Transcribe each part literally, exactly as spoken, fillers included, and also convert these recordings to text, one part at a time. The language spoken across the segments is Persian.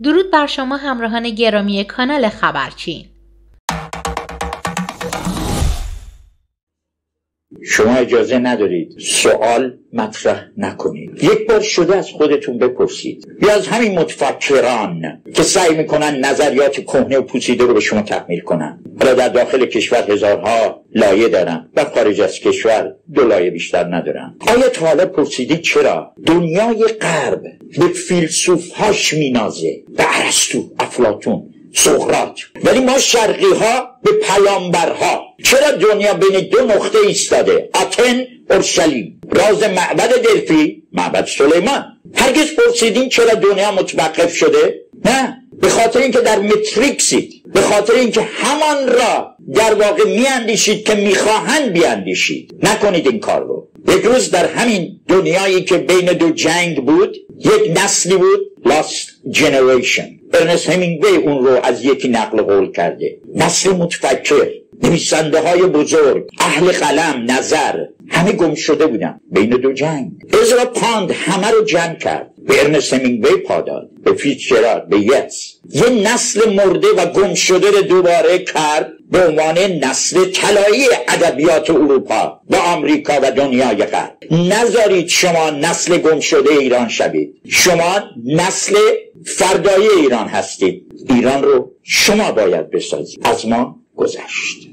درود بر شما همراهان گرامی کانال خبرچین. شما اجازه ندارید سوال مطرح نکنید. یک بار شده از خودتون بپرسید یا از همین متفکران که سعی میکنن نظریات کهنه و پوسیده رو به شما تحمیل کنن، حالا در داخل کشور هزارها لایه دارن و خارج از کشور دو لایه بیشتر ندارن. آیا تا حالا پرسیدید چرا دنیای غرب به فیلسوفهاش مینازه، به ارسطو، افلاطون، سقراط، ولی ما شرقی ها به پیامبرها؟ چرا دنیا بین دو نقطه ایستاده؟ آتن، اورشلیم، راز معبد دلفی، معبد سلیمان. هرگز پرسیدین چرا دنیا متوقف شده؟ نه، به خاطر اینکه در متریکسید، به خاطر اینکه همان را در واقع میاندیشید که میخواهند بیاندیشید. نکنید این کار رو. یک روز در همین دنیایی که بین دو جنگ بود، یک نسلی بود، Lost Generation. ارنست همینگوی اون رو از یکی نقل قول کرده. نسل متفکر، نویسنده های بزرگ، اهل قلم، نظر، همه گم شده بودن بین دو جنگ. ازرا پاند همه رو جمع کرد، به ارنست همینگوی پاداد، به فیتزجرالد، به یتس. یه نسل مرده و گم شده رو دوباره کرد به عنوان نسل طلایی ادبیات اروپا و آمریکا و دنیای غرب. نذارید شما نسل گم شده ایران شوید. شما نسل فردایی ایران هستید. ایران رو شما باید بسازید. از ما گذشت.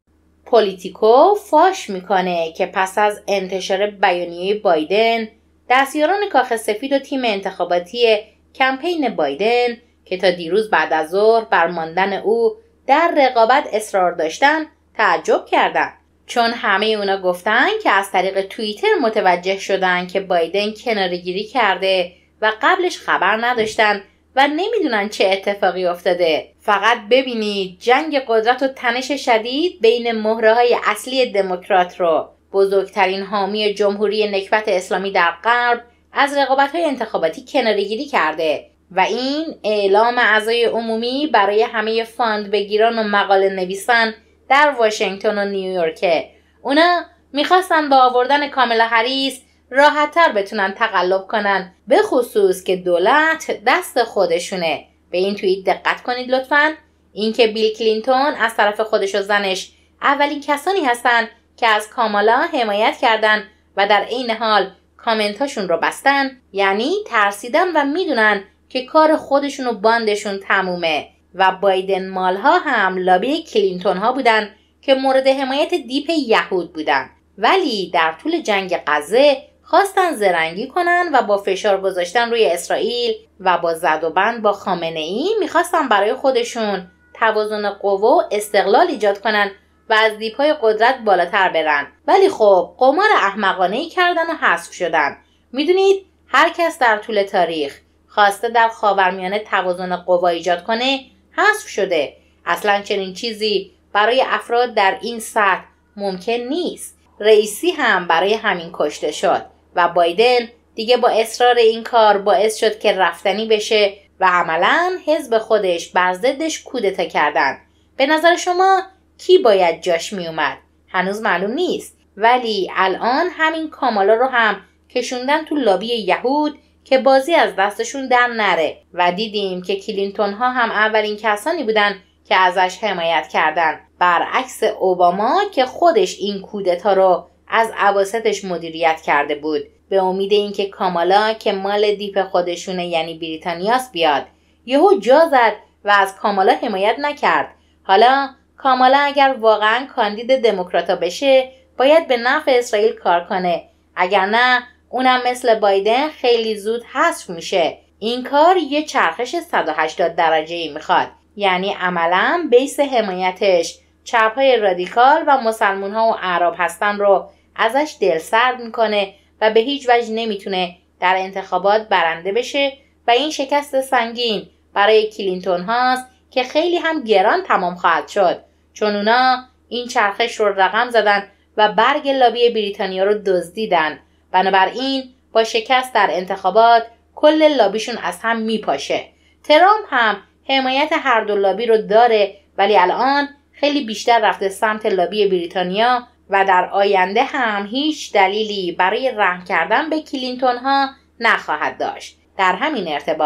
پولیتیکو فاش میکنه که پس از انتشار بیانیه بایدن، دستیاران کاخ سفید و تیم انتخاباتی کمپین بایدن که تا دیروز بعد از ظهر بر ماندن او در رقابت اصرار داشتن تعجب کردند، چون همه اونا گفتن که از طریق توییتر متوجه شدن که بایدن کناره‌گیری کرده و قبلش خبر نداشتن و نمیدونن چه اتفاقی افتاده. فقط ببینید جنگ قدرت و تنش شدید بین مهره‌های اصلی دموکرات رو. بزرگترین حامی جمهوری نکبت اسلامی در غرب از رقابت‌های انتخاباتی کناره‌گیری کرده و این اعلام اعضای عمومی برای همه فاند بگیران و مقاله نویسان در واشنگتن و نیویورک. اونا میخواستن با آوردن کامالا هریس راحت‌تر بتونن تقلب کنن، به خصوص که دولت دست خودشونه. به این توییت دقت کنید لطفاً. اینکه بیل کلینتون از طرف خودش و زنش اولین کسانی هستن که از کامالا حمایت کردن و در عین حال کامنتاشون رو بستن، یعنی ترسیدن و میدونن که کار خودشون و باندشون تمومه. و بایدن مالها هم لابی کلینتون ها بودن که مورد حمایت دیپ یهود بودن، ولی در طول جنگ غزه خواستن زرنگی کنن و با فشار گذاشتن روی اسرائیل و با زد و بند با خامنه ای میخواستن برای خودشون توازن قوا و استقلال ایجاد کنن و از دیپای قدرت بالاتر برن. ولی خب قمار احمقانه‌ای کردن و حذف شدن. میدونید هر کس در طول تاریخ خواسته در خاورمیانه توازن قوا ایجاد کنه حذف شده. اصلا چنین چیزی برای افراد در این سطح ممکن نیست. رئیسی هم برای همین کشته شد و بایدن دیگه با اصرار این کار باعث شد که رفتنی بشه و عملاً حزب خودش بر ضدش کودتا کردن. به نظر شما کی باید جاش می اومد؟ هنوز معلوم نیست، ولی الان همین کامالا رو هم کشوندن تو لابی یهود که بازی از دستشون در نره و دیدیم که کلینتون ها هم اولین کسانی بودن که ازش حمایت کردن، برعکس اوباما که خودش این کودتا رو از اواسطش مدیریت کرده بود به امید اینکه کامالا که مال دیپ خودشونه یعنی بریتانیاس بیاد. یهو جا زد و از کامالا حمایت نکرد. حالا کامالا اگر واقعا کاندید دموکراتا بشه باید به نفع اسرائیل کار کنه، اگر نه اونم مثل بایدن خیلی زود حذف میشه. این کار یه چرخش صد و هشتاد درجه‌ای میخواد، یعنی عملاً بیس حمایتش چپ‌های رادیکال و مسلمان‌ها و اعراب هستن رو ازش دلسرد میکنه و به هیچ وجه نمیتونه در انتخابات برنده بشه و این شکست سنگین برای کلینتون هاست که خیلی هم گران تمام خواهد شد، چون اونا این چرخش رو رقم زدن و برگ لابی بریتانیا رو دزدیدن. بنابراین با شکست در انتخابات کل لابیشون از هم میپاشه. ترامپ هم حمایت هر دو لابی رو داره، ولی الان خیلی بیشتر رفته سمت لابی بریتانیا و در آینده هم هیچ دلیلی برای رحم کردن به کلینتون ها نخواهد داشت. در همین ارتباط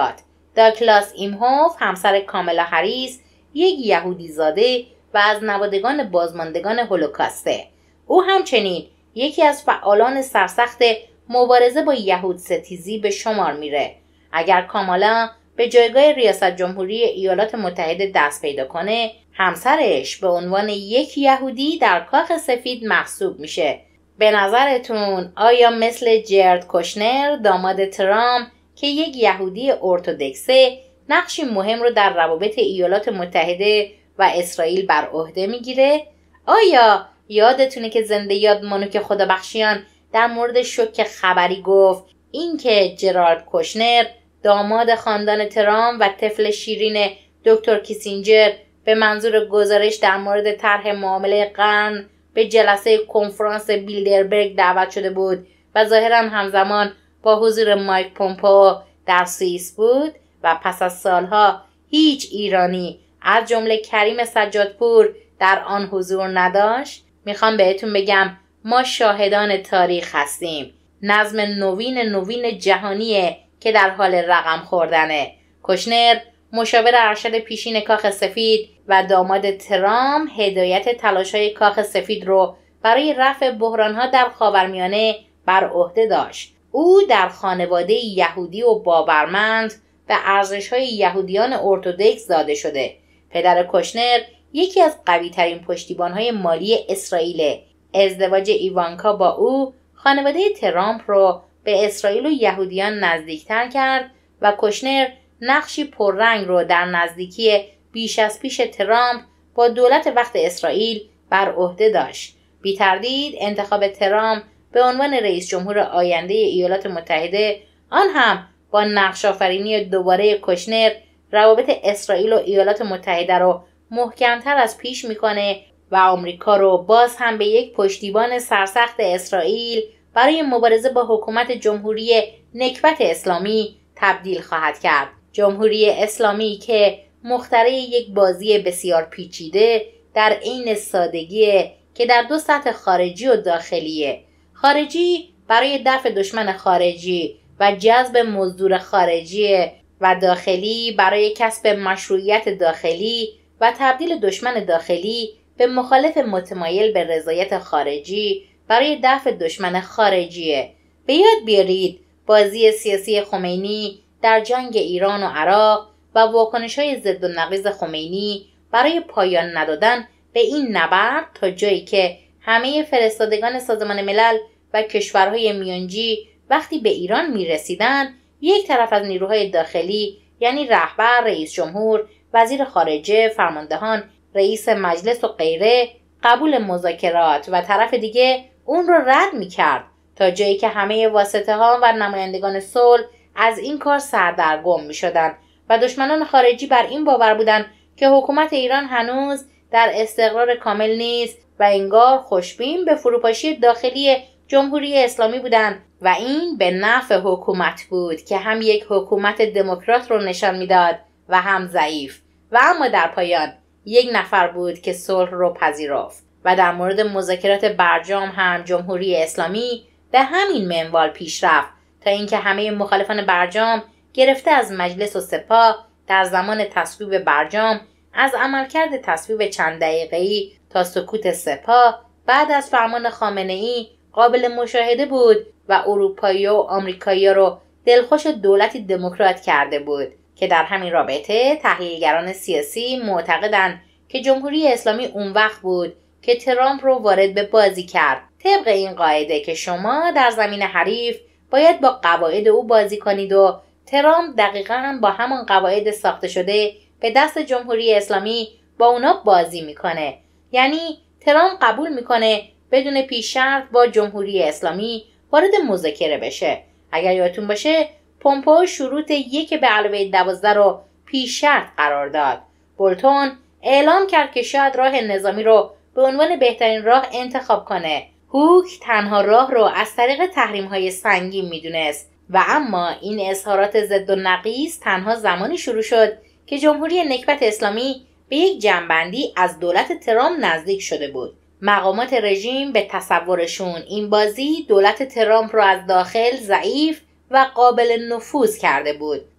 داگلاس ایمهوف همسر کامالا هریس یک یهودی زاده و از نوادگان بازماندگان هولوکاسته. او همچنین یکی از فعالان سرسخت مبارزه با یهود ستیزی به شمار میره. اگر کامالا به جایگاه ریاست جمهوری ایالات متحده دست پیدا کنه، همسرش به عنوان یک یهودی در کاخ سفید محسوب میشه. به نظرتون آیا مثل جرد کوشنر داماد ترامپ که یک یهودی ارتدوکسه نقشی مهم رو در روابط ایالات متحده و اسرائیل بر عهده میگیره؟ آیا یادتونه که زنده یاد مانوک خدابخشیان در مورد شوک خبری گفت اینکه جرارد کوشنر داماد خاندان ترامپ و طفل شیرین دکتر کیسینجر به منظور گزارش در مورد طرح معامله قرن به جلسه کنفرانس بیلدربرگ دعوت شده بود و ظاهراً همزمان با حضور مایک پومپئو در سوئیس بود و پس از سالها هیچ ایرانی از جمله کریم سجادپور در آن حضور نداشت؟ میخوام بهتون بگم ما شاهدان تاریخ هستیم. نظم نوین نوین جهانیه که در حال رقم خوردنه. کوشنر مشاور ارشد پیشین کاخ سفید و داماد ترامپ هدایت تلاش‌های کاخ سفید رو برای رفع بحران‌ها در خاورمیانه بر عهده داشت. او در خانواده یهودی و باورمند به ارزش‌های یهودیان ارتدوکس زاده شده. پدر کوشنر یکی از قوی‌ترین پشتیبان‌های مالی اسرائیل. ازدواج ایوانکا با او خانواده ترامپ رو به اسرائیل و یهودیان نزدیکتر کرد و کوشنر نقشی پررنگ رو در نزدیکی بیش از پیش ترامپ با دولت وقت اسرائیل بر عهده داشت. بی تردید انتخاب ترامپ به عنوان رئیس جمهور آینده ایالات متحده، آن هم با نقش آفرینی دوباره کوشنر، روابط اسرائیل و ایالات متحده رو محکمتر از پیش میکنه و آمریکا رو باز هم به یک پشتیبان سرسخت اسرائیل برای مبارزه با حکومت جمهوری نکبت اسلامی تبدیل خواهد کرد. جمهوری اسلامی که مخترع یک بازی بسیار پیچیده در عین سادگی که در دو سطح خارجی و داخلیه. خارجی برای دفع دشمن خارجی و جذب مزدور خارجی و داخلی برای کسب مشروعیت داخلی و تبدیل دشمن داخلی به مخالف متمایل به رضایت خارجی برای دفع دشمن خارجیه. به یاد بیارید بازی سیاسی خمینی در جنگ ایران و عراق و واکنش‌های ضد و نقیض خمینی برای پایان ندادن به این نبرد تا جایی که همه فرستادگان سازمان ملل و کشورهای میانجی وقتی به ایران میرسیدن، یک طرف از نیروهای داخلی یعنی رهبر، رئیس جمهور، وزیر خارجه، فرماندهان، رئیس مجلس و غیره قبول مذاکرات و طرف دیگه اون رو رد میکرد تا جایی که همه واسطه ها و نمایندگان صلح از این کار سردرگم میشدن و دشمنان خارجی بر این باور بودن که حکومت ایران هنوز در استقرار کامل نیست و انگار خوشبین به فروپاشی داخلی جمهوری اسلامی بودند و این به نفع حکومت بود که هم یک حکومت دموکرات رو نشان میداد و هم ضعیف. و اما در پایان یک نفر بود که صلح رو پذیرفت و در مورد مذاکرات برجام هم جمهوری اسلامی به همین منوال پیش رفت تا اینکه همه مخالفان برجام گرفته از مجلس و سپاه در زمان تصویب برجام از عملکرد تصویب چند دقیقه‌ای تا سکوت سپاه بعد از فرمان خامنه‌ای قابل مشاهده بود و اروپایی و آمریکایی رو دلخوش دولتی دموکرات کرده بود که در همین رابطه تحلیلگران سیاسی معتقدند که جمهوری اسلامی اون وقت بود که ترامپ رو وارد به بازی کرد. طبق این قاعده که شما در زمین حریف باید با قواعد او بازی کنید و ترامپ دقیقاً با همان قواعد ساخته شده به دست جمهوری اسلامی با اونا بازی میکنه. یعنی ترامپ قبول میکنه بدون پیش شرط با جمهوری اسلامی وارد مذاکره بشه. اگر یادتون باشه پومپئو شروط یک به علاوه دوازده رو پیش شرط قرار داد. بولتون اعلام کرد که شاید راه نظامی رو به عنوان بهترین راه انتخاب کنه. هوک تنها راه رو از طریق تحریم‌های سنگین میدونست و اما این اظهارات ضد و نقیض تنها زمانی شروع شد که جمهوری نکبت اسلامی به یک جنبندی از دولت ترامپ نزدیک شده بود. مقامات رژیم به تصورشون این بازی دولت ترامپ رو از داخل ضعیف و قابل نفوذ کرده بود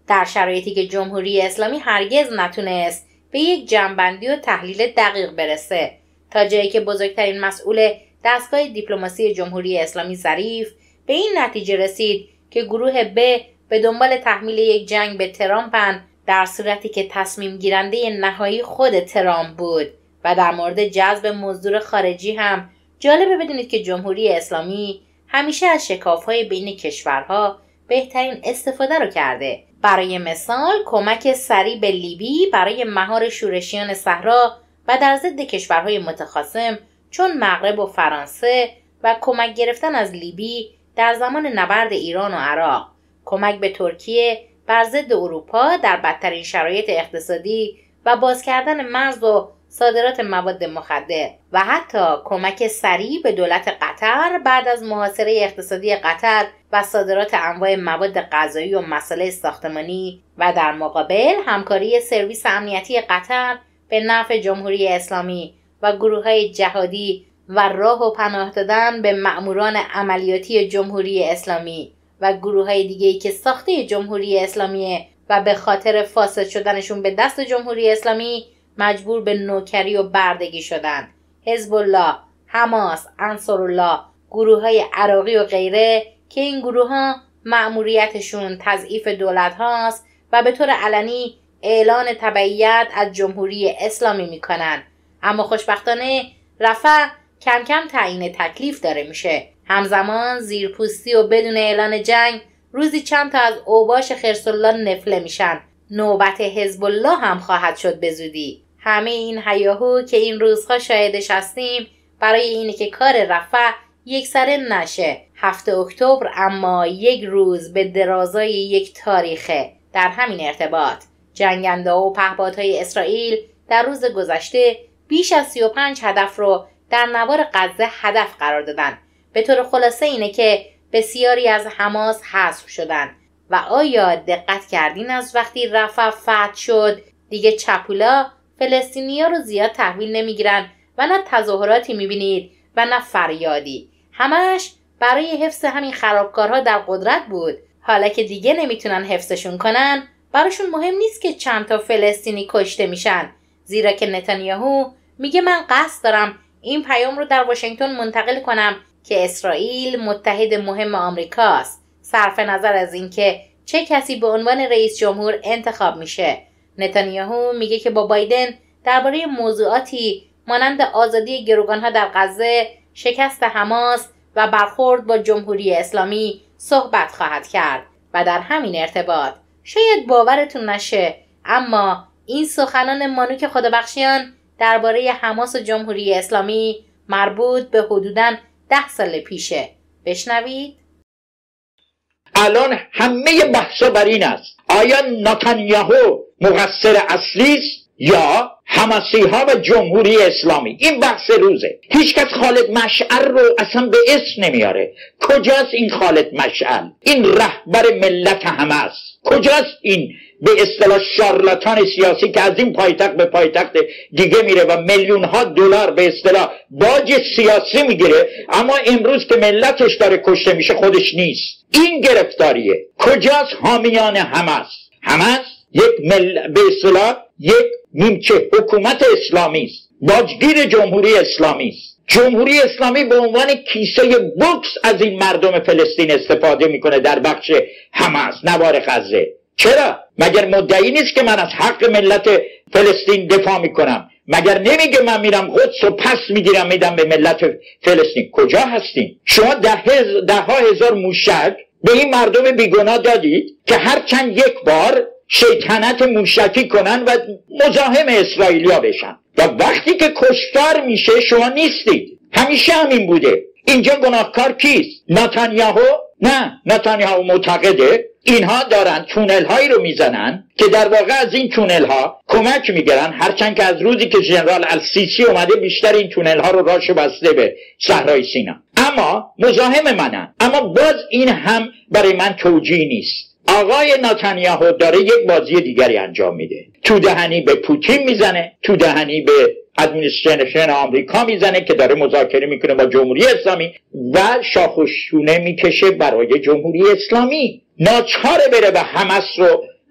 در شرایطی که جمهوری اسلامی هرگز نتونست به یک جمع‌بندی و تحلیل دقیق برسه، تا جایی که بزرگترین مسئول دستگاه دیپلماسی جمهوری اسلامی ظریف به این نتیجه رسید که گروه ب به دنبال تحمیل یک جنگ به ترامپن، در صورتی که تصمیم گیرنده نهایی خود ترامپ بود. و در مورد جذب مزدور خارجی هم جالبه بدونید که جمهوری اسلامی همیشه از شکاف‌های بین کشورها بهترین استفاده رو کرده. برای مثال کمک سریع به لیبی برای مهار شورشیان صحرا و در ضد کشورهای متخاصم چون مغرب و فرانسه و کمک گرفتن از لیبی در زمان نبرد ایران و عراق، کمک به ترکیه بر ضد اروپا در بدترین شرایط اقتصادی و باز کردن مرز و صادرات مواد مخدر و حتی کمک سریع به دولت قطر بعد از محاصره اقتصادی قطر و صادرات انواع مواد غذایی و مسائل ساختمانی و در مقابل همکاری سرویس امنیتی قطر به نفع جمهوری اسلامی و گروه‌های جهادی و راه و پناه دادن به مأموران عملیاتی جمهوری اسلامی و گروه‌های دیگه‌ای که ساخته جمهوری اسلامیه و به خاطر فاسد شدنشون به دست جمهوری اسلامی مجبور به نوکری و بردگی شدن. حزب الله، حماس، انصارالله، گروه‌های عراقی و غیره که این گروه‌ها مأموریتشون تضعیف دولت هاست و به طور علنی اعلان تبعیت از جمهوری اسلامی میکنن. اما خوشبختانه رفح کم کم تعیین تکلیف داره میشه. همزمان زیرپوستی و بدون اعلان جنگ روزی چند تا از اوباش خرس‌الله نفله میشن. نوبت حزب الله هم خواهد شد به زودی. همه این هیاهو که این روزها شاهدش هستیم برای اینه که کار رفح یک سره نشه. هفته اکتبر اما یک روز به درازای یک تاریخه. در همین ارتباط جنگنده و پهپادهای اسرائیل در روز گذشته بیش از سی و پنج هدف رو در نوار غزه هدف قرار دادن. به طور خلاصه اینه که بسیاری از حماس حذف شدن. و آیا دقت کردین از وقتی رفح فتح شد دیگه چپولا فلسطینی‌ها رو زیاد تحویل نمیگیرن و نه تظاهراتی میبینید و نه فریادی. همش برای حفظ همین خرابکارها در قدرت بود. حالا که دیگه نمیتونن حفظشون کنن براشون مهم نیست که چند تا فلسطینی کشته میشن، زیرا که نتانیاهو میگه من قصد دارم این پیام رو در واشنگتن منتقل کنم که اسرائیل متحد مهم آمریکاست، صرف نظر از اینکه چه کسی به عنوان رئیس جمهور انتخاب میشه. نتانیاهو میگه که با بایدن درباره موضوعاتی مانند آزادی گروگانها در غزه، شکست حماس و برخورد با جمهوری اسلامی صحبت خواهد کرد. و در همین ارتباط شاید باورتون نشه اما این سخنان مانوک خدابخشیان درباره حماس و جمهوری اسلامی مربوط به حدوداً ده سال پیشه. بشنوید. الان همه بحثا بر این است آیا نتانیاهو مقصر اصلی است یا حماسی‌ها و جمهوری اسلامی. این بحث روزه. هیچکس خالد مشعل رو اصلا به اسم نمیاره. کجاست این خالد مشعل؟ این رهبر ملت همه است. کجاست این به اصطلاح شارلاتان سیاسی که از این پایتخت به پایتخت دیگه میره و میلیون ها دلار به اصطلاح باج سیاسی میگیره، اما امروز که ملتش داره کشته میشه خودش نیست. این گرفتاریه. کجاست حامیان حماس؟ حماس یک مل... به اصطلاح یک نیمچه حکومت اسلامی است، باجگیر جمهوری اسلامی است. جمهوری اسلامی به عنوان کیسه بوکس از این مردم فلسطین استفاده میکنه در بخش حماس، نوار غزه. چرا؟ مگر مدعی نیست که من از حق ملت فلسطین دفاع میکنم؟ مگر نمیگه من میرم قدس و پس میگیرم میدم به ملت فلسطین؟ کجا هستیم؟ شما ده, هز... ده ها هزار موشک به این مردم بیگناه دادید که هر چند یک بار شیطنت موشکی کنن و مزاحم اسرائیلیا بشن و وقتی که کشتار میشه شما نیستید. همیشه همین بوده. اینجا گناهکار کیست؟ نتانیاهو؟ نه، نتانیاهو معتقده اینها دارن تونل هایی رو میزنن که در واقع از این تونل ها کمک میگیرن، هرچند که از روزی که ژنرال السیسی اومده بیشتر این تونل ها رو راشو بسته به صحرای سینا. اما مزاحم منن. اما باز این هم برای من توجیه نیست. آقای نتانیاهو داره یک بازی دیگری انجام میده. تو دهنی به پوتین میزنه، تو دهنی به ادمنستریشن آمریکا میزنه که داره مذاکره میکنه با جمهوری اسلامی و شاخ و شونه میکشه برای جمهوری اسلامی. ناچاره بره و حماس رو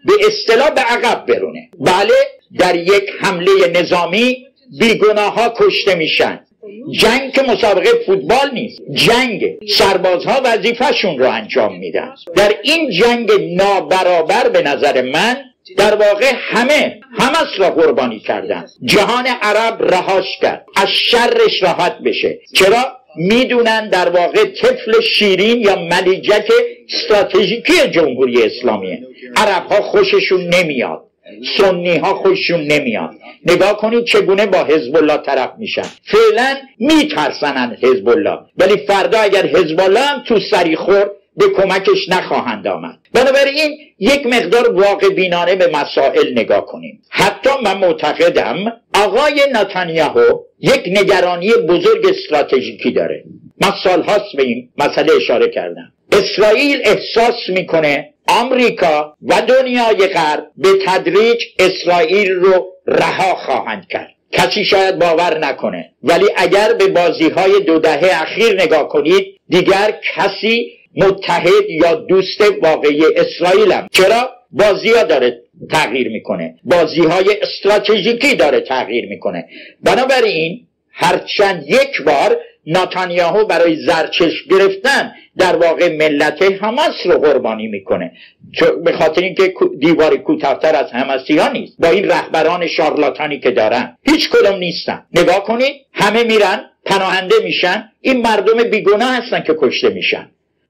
به اصطلاح به عقب برونه. بله، در یک حمله نظامی بیگناه ها کشته میشن. جنگ که مسابقه فوتبال نیست، جنگ سربازها وظیفه‌شون رو انجام میدن. در این جنگ نابرابر به نظر من در واقع همه حماس را قربانی کردن. جهان عرب رهاش کرد، از شرش راحت بشه. چرا؟ میدونن در واقع طفل شیرین یا ملیجک استراتژیکی جمهوری اسلامیه. عرب ها خوششون نمیاد، سنی ها خوششون نمیاد. نگاه کنید چگونه با حزب الله طرف میشن. فعلا میترسنن حزب الله، ولی فردا اگر حزب الله هم تو سری خورد به کمکش نخواهند آمد. بنابراین یک مقدار واقع بینانه به مسائل نگاه کنیم. حتی من معتقدم آقای نتانیاهو یک نگرانی بزرگ استراتژیکی داره. من سالهاست به این مسئله اشاره کردم. اسرائیل احساس میکنه آمریکا و دنیای غرب به تدریج اسرائیل رو رها خواهند کرد. کسی شاید باور نکنه، ولی اگر به بازی‌های دو دهه اخیر نگاه کنید دیگر کسی متحد یا دوست واقعی اسرائیل هم. چرا؟ بازی‌ها داره تغییر میکنه، بازی‌های استراتژیکی داره تغییر میکنه. بنابراین هرچند یک بار نتانیاهو برای زرچشم گرفتن در واقع ملت حماس رو قربانی میکنه، به خاطر اینکه دیوار کوتاه‌تر از حماسی‌ها نیست. با این رهبران شارلاتانی که دارن هیچ کدوم نیستن. نگاه کنید همه میرن پناهنده میشن، این مردم بیگناه هستن که کشته میشن.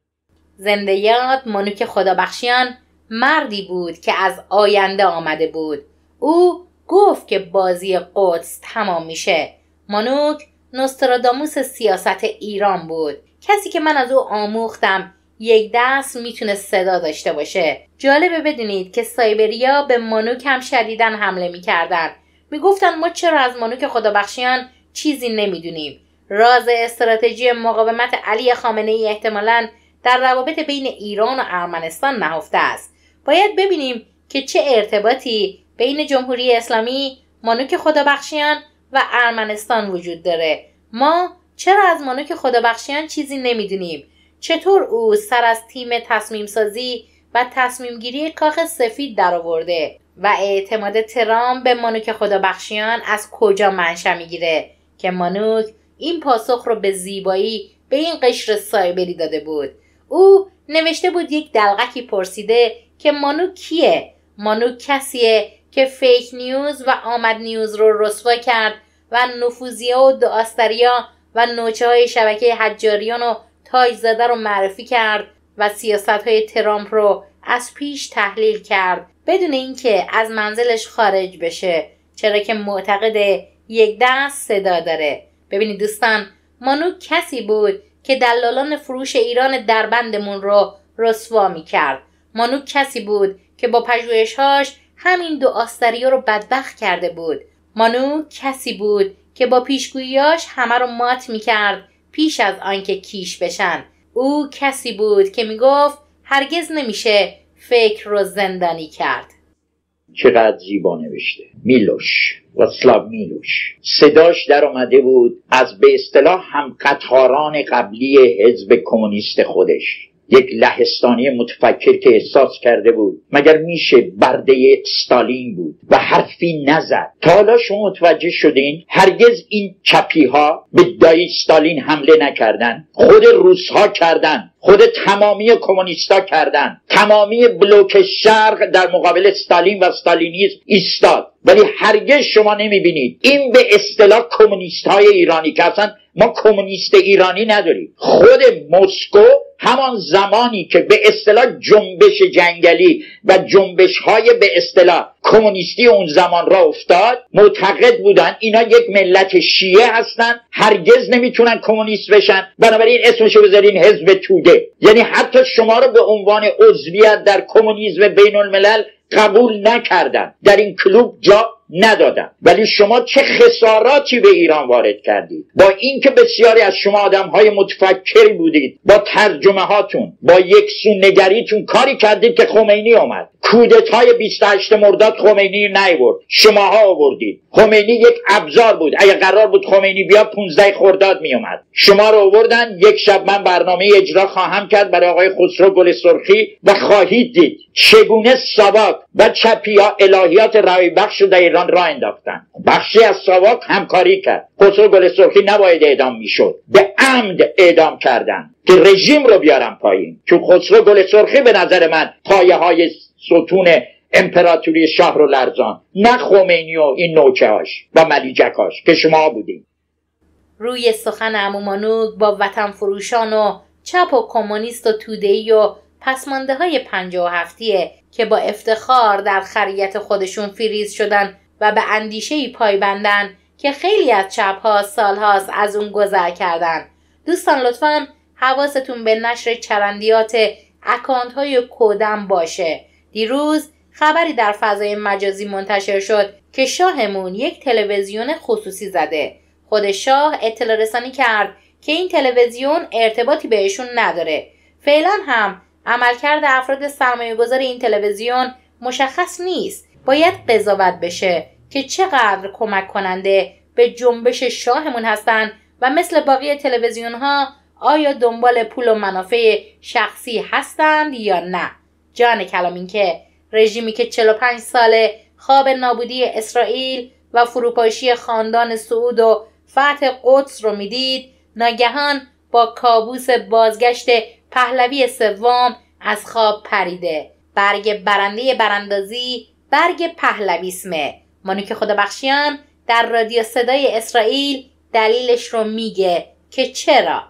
زنده یاد مانوک خدابخشیان مردی بود که از آینده آمده بود. او گفت که بازی قدس تمام میشه. مانوک نوستراداموس سیاست ایران بود، کسی که من از او آموختم یک دست میتونه صدا داشته باشه. جالبه بدونید که سایبریا به مانوک هم شدیداً حمله میکردن. میگفتن ما چرا از مانوک خدابخشیان چیزی نمیدونیم. راز استراتژی مقاومت علی خامنه‌ای احتمالاً در روابط بین ایران و ارمنستان نهفته است. باید ببینیم که چه ارتباطی بین جمهوری اسلامی، مانوک خدابخشیان و ارمنستان وجود داره. ما چرا از مانوک خدابخشیان چیزی نمیدونیم؟ چطور او سر از تیم تصمیم سازی و تصمیم گیری کاخ سفید درآورده و اعتماد ترامپ به مانوک خدابخشیان از کجا منشأ میگیره که مانوک این پاسخ رو به زیبایی به این قشر سایبری داده بود. او نوشته بود یک دلغکی پرسیده که مانوک کیه؟ مانوک کسیه که فیک نیوز و آمد نیوز رو رسوا کرد و نفوذیا و دعاستریا و نوچه های شبکه حجاریان و تاج زاده رو معرفی کرد و سیاست های ترامپ رو از پیش تحلیل کرد بدون اینکه از منزلش خارج بشه، چرا که معتقد یک دست صدا داره. ببینید دوستان، مانوک کسی بود که دلالان فروش ایران دربندمون رو رسوا می کرد. مانوک کسی بود که با پژوهش‌هاش همین دو آستریا رو بدبخت کرده بود. مانوک کسی بود که با پیشگوییاش همه رو مات می کرد پیش از آنکه کیش بشن. او کسی بود که می گفت هرگز نمیشه فکر رو زندانی کرد. چقدر زیبا نوشته. میلوش، واسلاو میلوش. صداش در آمده بود از به اصطلاح هم قطاران قبلی حزب کمونیست خودش. یک لهستانی متفکر که احساس کرده بود مگر میشه برده استالین بود و حرفی نزد. تا حالا شما متوجه شدین هرگز این چپی ها به دایی استالین حمله نکردن، خود روس ها کردن، خود تمامی کمونیستا کردن، تمامی بلوک شرق در مقابل استالین و استالینیسم ایستاد. ولی هرگز شما نمیبینید این به اصطلاح کمونیست های ایرانی که اصلا ما کمونیست ایرانی نداریم. خود مسکو همان زمانی که به اصطلاح جنبش جنگلی و جنبش های به اصطلاح کمونیستی اون زمان را افتاد، معتقد بودن اینا یک ملت شیعه هستن، هرگز نمیتونن کمونیست بشن، بنابراین اسمشو بذارین حزب توده. یعنی حتی شما رو به عنوان عضویت در کمونیسم بین الملل قبول نکردن، در این کلوب جا ندادن. ولی شما چه خساراتی به ایران وارد کردید. با اینکه بسیاری از شما آدم‌های متفکری بودید، با ترجمه هاتون، با یک سو نگریتون کاری کردید که خمینی اومد. کودتای بیست و هشتم مرداد خمینی نیورد، شماها آوردید. خمینی یک ابزار بود. اگه قرار بود خمینی بیاد پانزده خرداد می اومد. شما رو آوردن. یک شب من برنامه اجرا خواهم کرد برای آقای خسرو گل سرخی و خواهید دید چگونه ساواک و چپیا الهیات رای بخش رو در ایران راه انداختن. بخشی از ساواک همکاری کرد. خسرو گل سرخی نباید اعدام میشد، به عمد اعدام کردن که رژیم رو بیارم پایین. چون خسرو گل سرخی به نظر من پایه های ستون امپراتوری شاه رو لرزان، نه خمینی و این نوچه‌هاش و ملیجکاش که شما بودیم. روی سخن عمومانوک با وطن فروشان و چپ و کمونیست و توده‌ای و پسمانده های پنجاه و هفتیه که با افتخار در خریت خودشون فریز شدن و به اندیشه‌ای پایبندن که خیلی از چپ‌ها سالهاست از اون گذر کردن. دوستان لطفاً حواستون به نشر چرندیات اکانت های کودم باشه. دیروز خبری در فضای مجازی منتشر شد که شاهمون یک تلویزیون خصوصی زده. خود شاه اطلاع رسانی کرد که این تلویزیون ارتباطی بهشون نداره. فعلا هم عملکرد افراد سرمایه گذار این تلویزیون مشخص نیست. باید قضاوت بشه که چقدر کمک کننده به جنبش شاهمون هستن و مثل باقی تلویزیون ها آیا دنبال پول و منافع شخصی هستند یا نه. جان کلام این که رژیمی که چهل و پنج ساله خواب نابودی اسرائیل و فروپاشی خاندان سعود و فتح قدس رو میدید، ناگهان با کابوس بازگشت پهلوی سوم از خواب پریده. برگ برنده براندازی برگ پهلویسمه. مانوک خدابخشیان در رادیو صدای اسرائیل دلیلش رو میگه که چرا.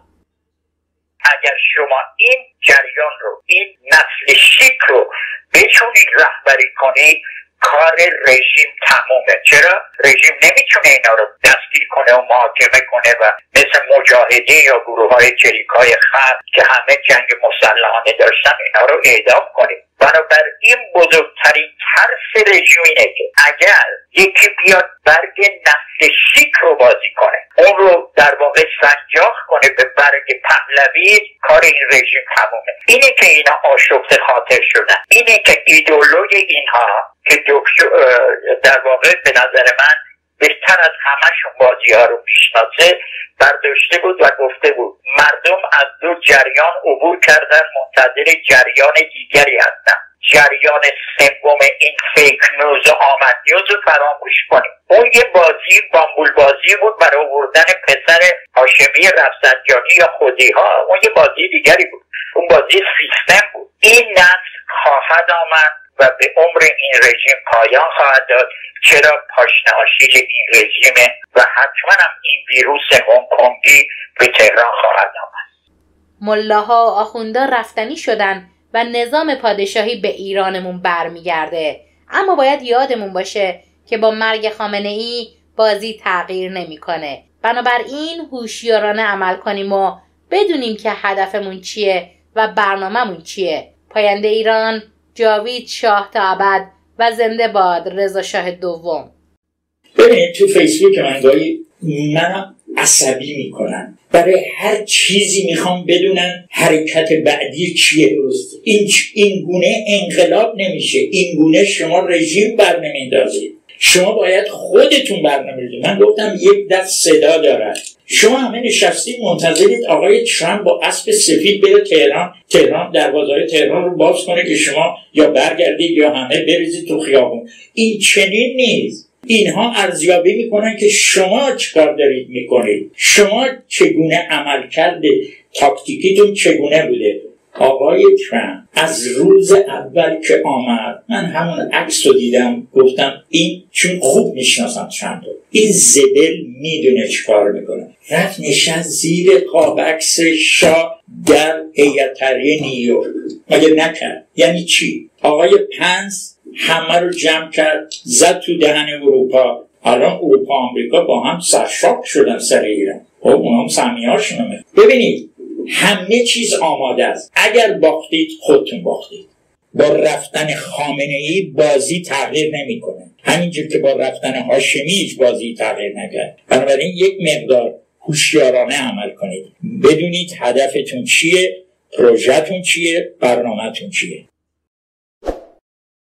اگر شما این جریان رو، این نسل شیک رو بتونید رهبری کنید، کار رژیم تمومه. چرا؟ رژیم نمیتونه اینا رو دستگیر کنه و محاکمه کنه و مثل مجاهدین یا گروه های چریکای خلق که همه جنگ مسلحانه داشتن اینا رو اعدام کنه. بنابراین بزرگترین ترس رژیم اینه که اگر یکی بیاد برگ نسل شیک رو بازی کنه، اون رو در واقع سنجاق کنه به برگ پهلوی، کار این رژیم تمومه. اینه که اینا آشفته خاطر شدن. اینه که ایدئولوژی اینها که دکتر در واقع به نظر من بهتر از همشون بازی ها رو میشناسه، برداشته بود و گفته بود مردم از دو جریان عبور کردن، منتظر جریان دیگری هستن. جریان سوم این فیک نیوز و آمد نیوز رو فراموش کنیم. اون یه بازی بامبول بازی بود برای آوردن پسر هاشمی رفسنجانی یا خودی ها. اون یه بازی دیگری بود. اون بازی سیستم بود. این نسل خواهد آمد و به عمر این رژیم پایان خواهد داد. چرا؟ پاشنه‌آشیل این رژیمه و حتما هم این ویروس هنگ کنگی به تهران خواهد آمد. ملاها و آخوندا رفتنی شدن و نظام پادشاهی به ایرانمون برمیگرده. اما باید یادمون باشه که با مرگ خامنه‌ای بازی تغییر نمیکنه. بنابراین هوشیارانه عمل کنیم و بدونیم که هدفمون چیه و برنامه‌مون چیه. پاینده ایران، جاوید شاه تا ابد و زنده باد رضا شاه دوم. ببینید تو فیسبوک من گاهی منم عصبی میکنن. برای هر چیزی میخوام بدونن حرکت بعدی چیه. درست این این گونه انقلاب نمیشه. این گونه شما رژیم برنمیدازید. شما باید خودتون برنامه‌ریزی. من گفتم یک دست صدا دارد. شما همه نشستید منتظرید آقای ترامپ با اسب سفید بره تهران، تهران دروازه‌های تهران رو باز کنه که شما یا برگردید یا همه بریزید تو خیابون. این چنین نیست. اینها ارزیابی میکنن که شما چیکار دارید میکنید، شما چگونه عمل کرده، تاکتیکیتون چگونه بوده. آقای ترامپ از روز اول که آمد، من همون عکس رو دیدم، گفتم این، چون خوب میشناسم ترامپ رو، این زبل میدونه چیکار میکنه. رفت نشست زیر قاب عکس شاه در هیئت طراحی نیویورک. مگه نکرد؟ یعنی چی؟ آقای پنس همه رو جمع کرد، زد تو دهن اروپا. الان اروپا و آمریکا با هم سرشاک شدن سر ایران. خب اونا هم سهمیه‌هاشون میخوان. ببینید همه چیز آماده است. اگر باختید خودتون باختید. با رفتن خامنه‌ای بازی تغییر نمیکنه. همینجور که با رفتن هاشمی هیچ بازی تغییر نکرد. بنابراین یک مقدار هوشیارانه عمل کنید. بدونید هدفتون چیه، پروژه‌تون چیه، برنامه‌تون چیه.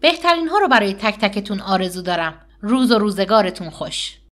بهترین ها رو برای تک تکتون آرزو دارم. روز و روزگارتون خوش.